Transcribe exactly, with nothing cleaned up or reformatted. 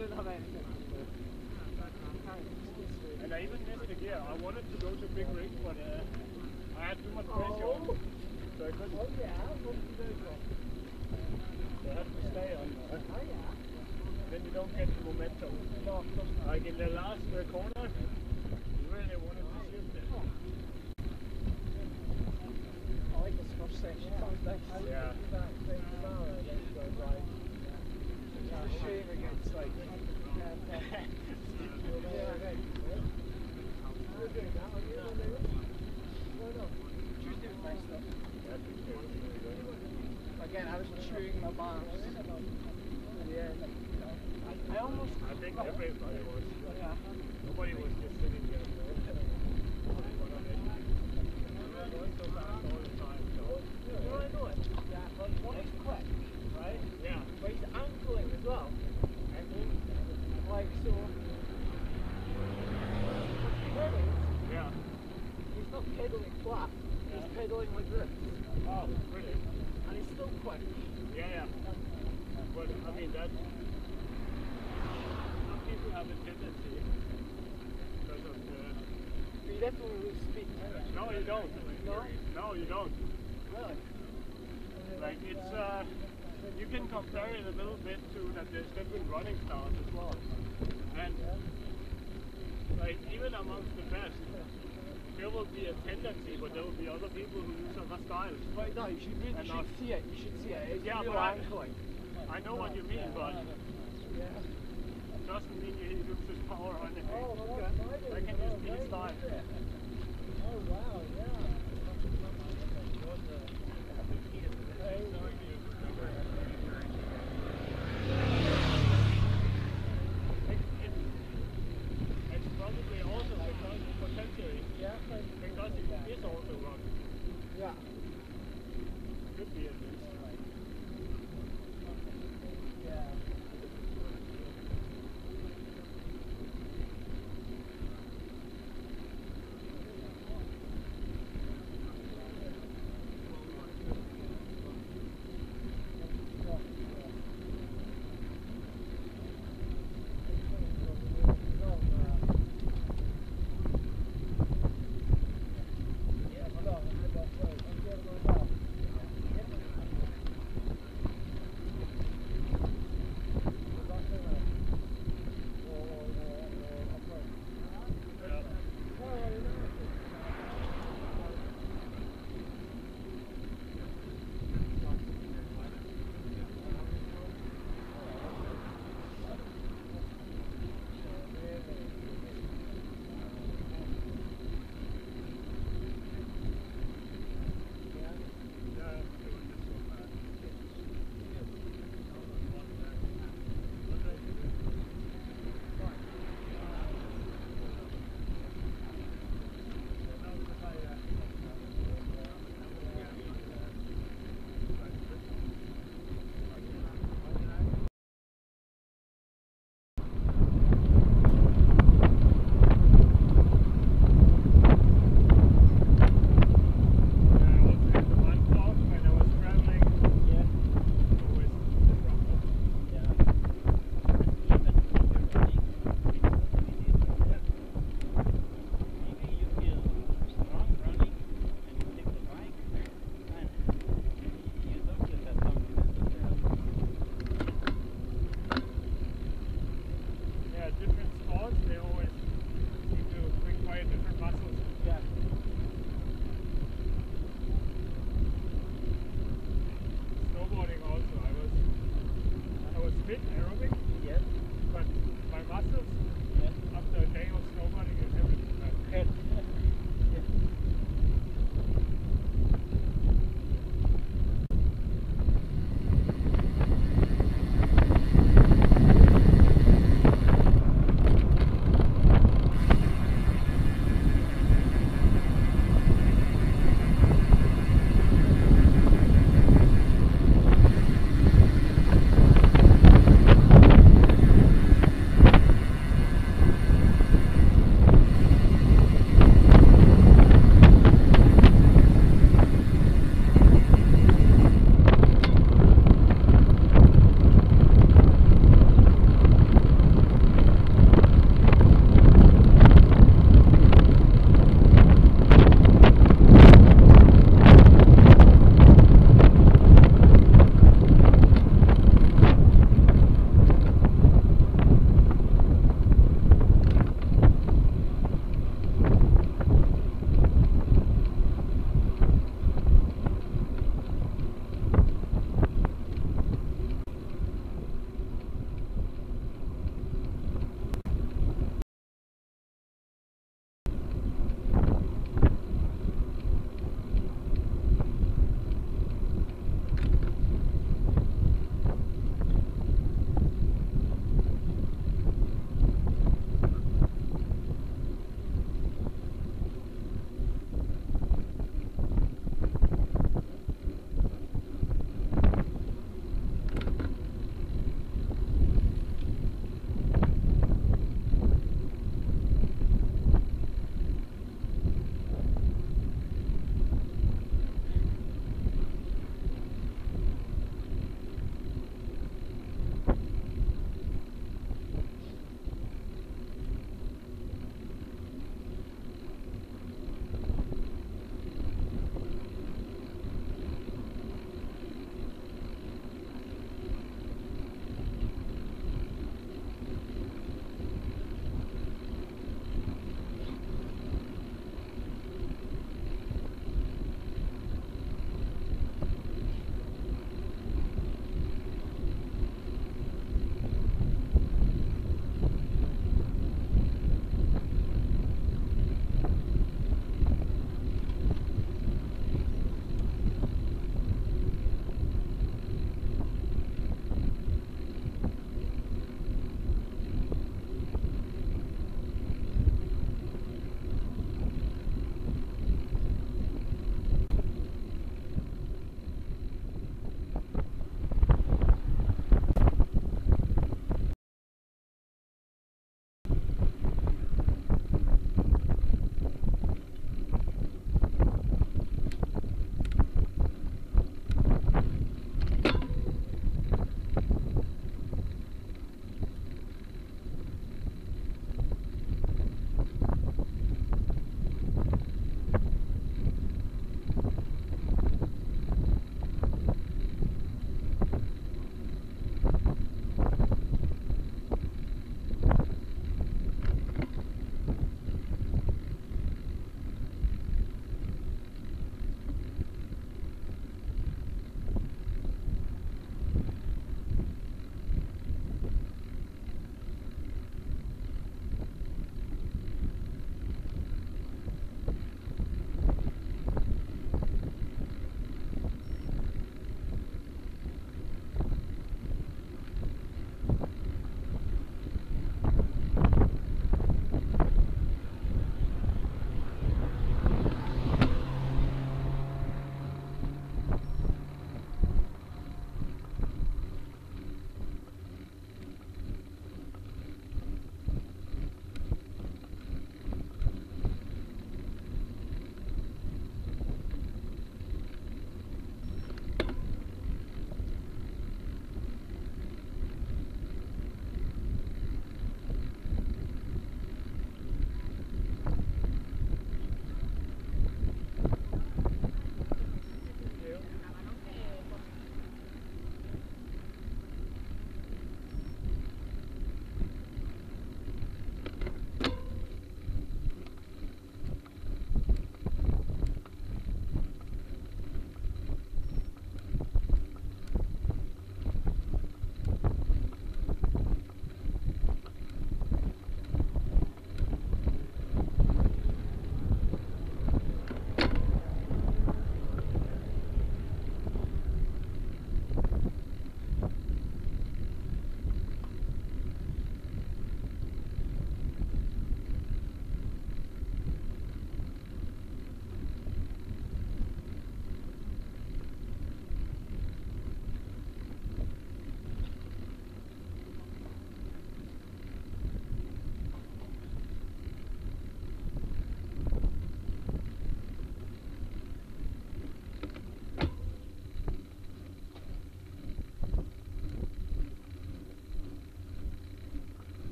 don't have anything. And I even missed the gear. I wanted to go to big rig, but uh, I had too much pressure Oh. on me, so I couldn't. Oh yeah, what did you do for? So I had to stay on. Uh, Oh yeah. then you don't get the momentum. No, of course not. Like in the last uh, corner, you really wanted to shift it. I like this first section. Sounds nice. Yeah. That thing tomorrow, then you go right. It's a shame against like. Yeah, right. You're doing that, are you? No, no. Tuesday was nice though. Yeah, Tuesday was really good. Again, I was chewing my bars. Yeah. I, I almost. I think everybody was. Yeah. Nobody was just sitting there. So fast all the time. So. You know what I know it? Yeah. But one is quick, right? Yeah. But he's ankling as well. Ankling? Like so. Pedals, Yeah. he's not pedaling flat. He's Yeah. pedaling like this. Oh, really? And he's still quick. Yeah, yeah. But I mean that. Some people have a tendency because of the. But you definitely lose speed. No, you don't. No? No, you don't. Really? Like it's uh, you can compare it a little bit to that there's different running styles as well, and like even amongst the best, there will be a tendency, but there will be other people who use other styles. Right, no, you should, really, you And should not- see it. You should see it. It's Yeah, real but I- ankling. I know what you mean, but Yeah. it doesn't mean you use this power or anything. Oh, okay. That can just be a style.